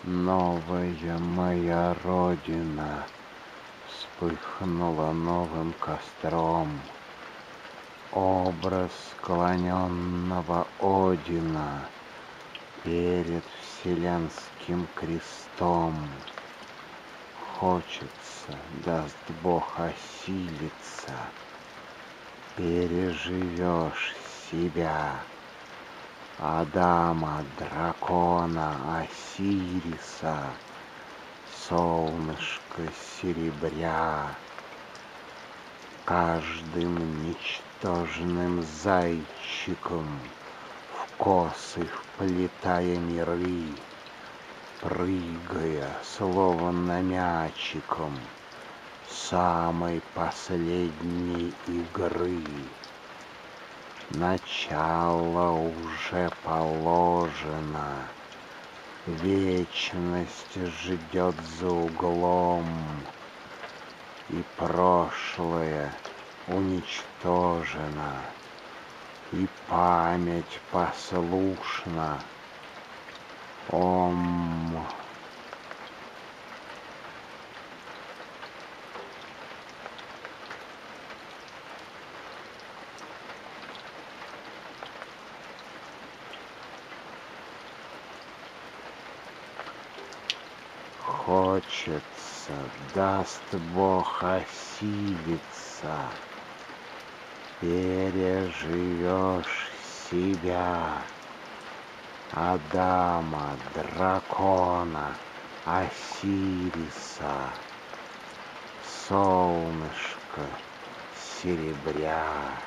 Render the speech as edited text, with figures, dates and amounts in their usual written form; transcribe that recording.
Новая моя родина вспыхнула новым костром. Образ склоненного Одина перед вселенским крестом. Хочется, даст Бог, осилиться, переживешь себя, Адама, дракона, Осириса, солнышко серебря, каждым ничтожным зайчиком в косы вплетая миры, прыгая, словно мячиком, самой последней игры. Начало уже положено, вечность ждет за углом, и прошлое уничтожено, и память послушна. Ом. Хочется, даст Бог, осилиться, переживешь себя, Адама, дракона, Осириса, солнышко серебря.